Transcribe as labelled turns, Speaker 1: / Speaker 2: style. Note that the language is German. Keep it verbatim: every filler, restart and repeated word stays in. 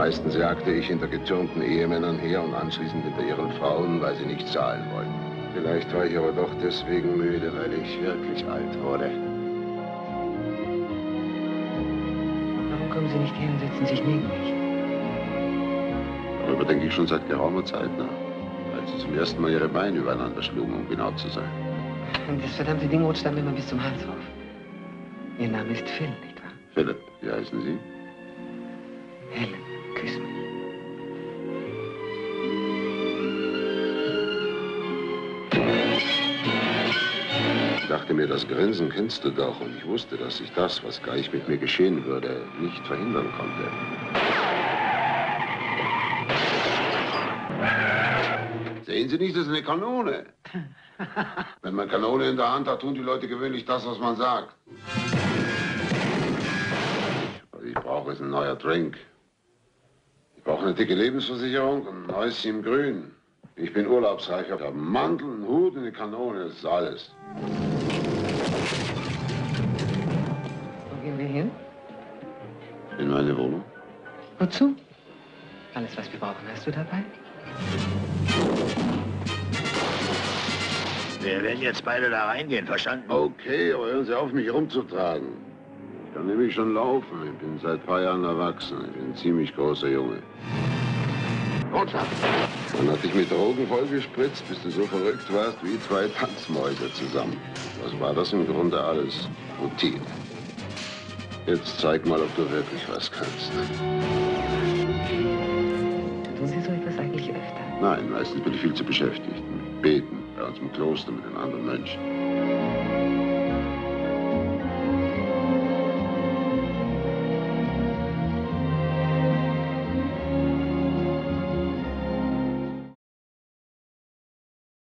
Speaker 1: Meistens jagte ich hinter getürmten Ehemännern her und anschließend hinter ihren Frauen, weil sie nicht zahlen wollten. Vielleicht war ich aber doch deswegen müde, weil ich wirklich alt wurde.
Speaker 2: Warum kommen Sie nicht her und setzen sich neben mich?
Speaker 1: Darüber denke ich schon seit geraumer Zeit nach. Als Sie zum ersten Mal Ihre Beine übereinander schlugen, um genau zu sein.
Speaker 2: Und das verdammte Ding rutscht dann immer bis zum Hals auf. Ihr Name ist Phil, nicht wahr?
Speaker 1: Philipp, wie heißen Sie?
Speaker 2: Helen, küss mich.
Speaker 1: Ich dachte mir, das Grinsen kennst du doch. Und ich wusste, dass sich das, was gleich mit mir geschehen würde, nicht verhindern konnte. Sehen Sie nicht, das ist eine Kanone. Wenn man Kanone in der Hand hat, tun die Leute gewöhnlich das, was man sagt. Was ich brauche, ist ein neuer Drink. Ich brauche eine dicke Lebensversicherung und ein Häuschen im Grün. Ich bin urlaubsreich. Ich habe einen Mantel, einen Hut und eine Kanone. Das ist alles.
Speaker 2: Wo gehen wir hin?
Speaker 1: In meine Wohnung.
Speaker 2: Wozu? Alles, was wir brauchen, hast du dabei?
Speaker 3: Wir werden jetzt beide da reingehen, verstanden?
Speaker 1: Okay, aber hören Sie auf, mich rumzutragen. Ich kann nämlich schon laufen. Ich bin seit ein paar Jahren erwachsen. Ich bin ein ziemlich großer Junge. Rotschlag! Man hat dich mit Drogen vollgespritzt, bis du so verrückt warst wie zwei Tanzmäuse zusammen. Was war das im Grunde alles? Routine. Jetzt zeig mal, ob du wirklich was kannst.
Speaker 2: Tun Sie so etwas eigentlich öfter?
Speaker 1: Nein, meistens bin ich viel zu beschäftigt. Mit Beten, bei uns im Kloster, mit den anderen Mönchen.